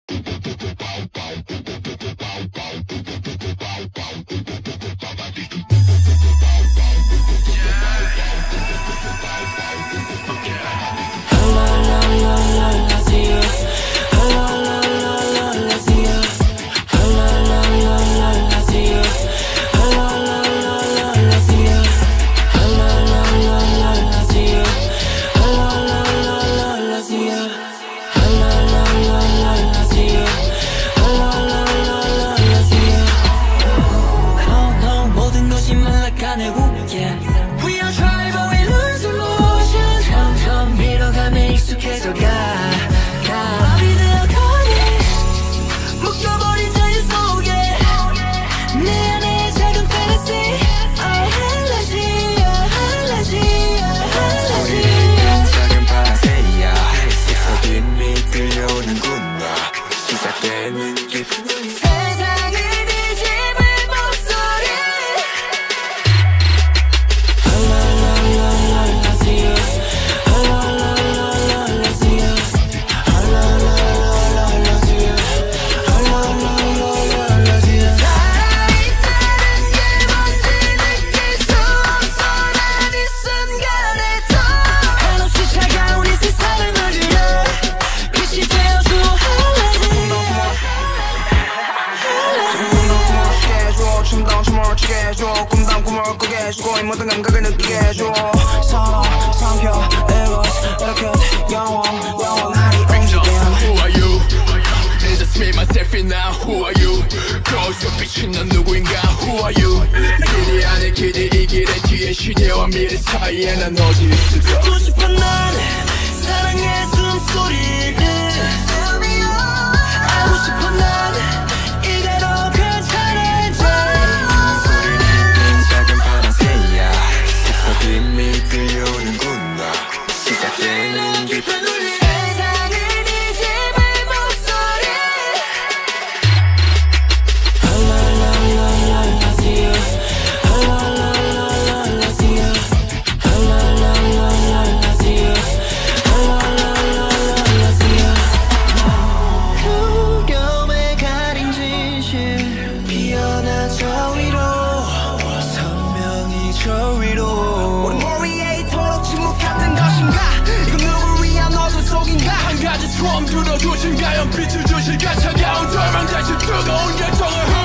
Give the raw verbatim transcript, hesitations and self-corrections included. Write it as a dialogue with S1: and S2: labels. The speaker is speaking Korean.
S1: 해주고 이 모든 감각을 느끼게 해줘. 서로 상표 이곳 이렇게 영원 영원하리 움직임.
S2: Who are you? It's just me, myself and now. Who are you? 거울 속 비친 넌 누구인가? Who are you? 기대 안에 기대 이 길의 뒤에 시대와 미래 사이에 난 어디 있을까?
S1: 듣고 싶어 난 사랑의 숨소리를 알고 싶어 난 이대로 괜찮은지.
S3: 소리는 작은 파란새야 속삭임이 들려오는구나. 시작되는 깊은 울림.
S1: 세상을 뒤집을 목소리. 할랄랄랄랄라지야 할랄랄랄랄라지야 할랄랄랄랄라지야 할랄랄랄랄라지야. 구경에 가린 진실 피어난 저 위로 선명히 저 위로. 우리 머리 위에 이토록 침묵했던 것인가? 이건 누굴 위한 어둠 속인가?
S2: 한 가지 처음 들어두신가요? 빛을 주실까? 차가운 절망 대신 뜨거운 열정을